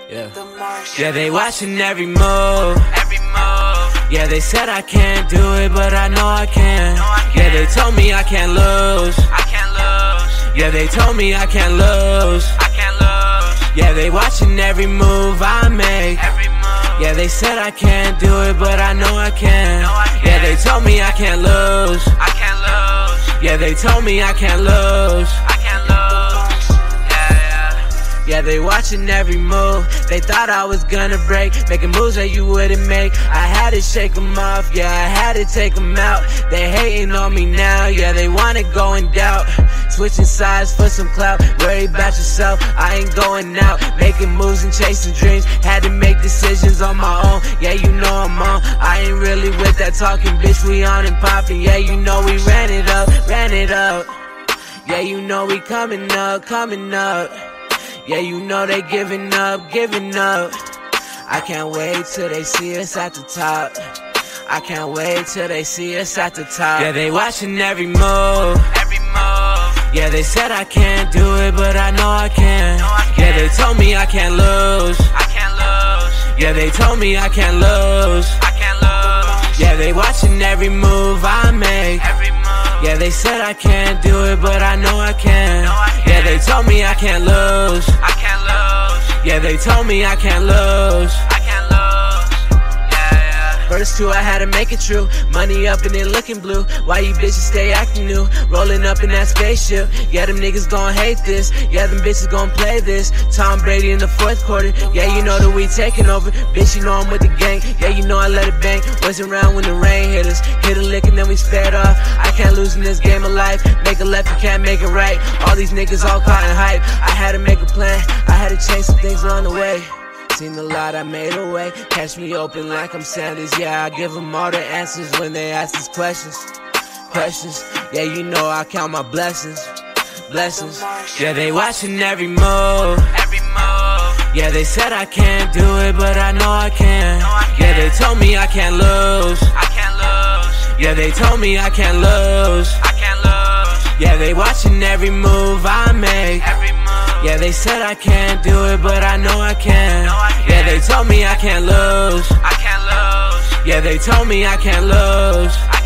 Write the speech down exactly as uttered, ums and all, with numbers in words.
Yeah. Yeah, they watching every move. Every move. Yeah, they said I can't do it, but I know I can. No, I can. Yeah, they told me I can't lose. I can't lose. Yeah, they told me I can't lose. I can't lose. Yeah, they watching every move I make. Every move. Yeah, they said I can't do it, but I know I can. No, I can. Yeah, they told me I can't lose. I can't lose. Yeah, they told me I can't lose. I can't lose. Yeah, they watching every move. They thought I was gonna break, making moves that you wouldn't make. I had to shake them off, yeah, I had to take them out. They hating on me now, yeah, they wanna go in doubt. Switching sides for some clout, worry about yourself, I ain't going out. Making moves and chasing dreams, had to make decisions on my own. Yeah, you know I'm on, I ain't really with that talking, bitch, we on and popping. Yeah, you know we ran it up, ran it up. Yeah, you know we coming up, coming up. Yeah, you know they giving up, giving up. I can't wait till they see us at the top. I can't wait till they see us at the top. Yeah, they watching every move. Every move. Yeah, they said I can't do it, but I know I can. No, I can. Yeah, they told me I can't lose. I can't lose. Yeah, they told me I can't lose. I can't lose. Yeah, they watching every move I make. Every move. Yeah, they said I can't do it, but I know I can. No, I can. Yeah, they told me I can't lose. I can't lose. Yeah, they told me I can't lose. I can't lose. Yeah, yeah. First two, I had to make it true. Money up and it looking blue. Why you bitches stay acting new? Rolling up in that spaceship. Yeah, them niggas gon' hate this. Yeah, them bitches gon' play this. Tom Brady in the fourth quarter. Yeah, you know that we taking over. Bitch, you know I'm with the gang. Yeah, you know I let it bang. Wasn't around when the rain hit us. Hit a lick and then we sped off. I can't lose in this game of life. Make a left, you can't make it right. All these niggas all caught in hype. I had to make a plan. I had to change some things along the way. Seen a lot, I made a way. Catch me open like I'm Sanders. Yeah, I give them all the answers when they ask these questions. Questions. Yeah, you know I count my blessings. Blessings. Yeah, they watching every move. Every move. Yeah, they said I can't do it, but I know I can. No, I can. Yeah, they told me I can't lose. I can't lose. Yeah, they told me I can't lose. I can't lose. Yeah, they watching every move I make. Every move. Yeah, they said I can't do it, but I know I can. No, I can. Yeah, they told me I can't lose. I can't lose. Yeah, they told me I can't lose. I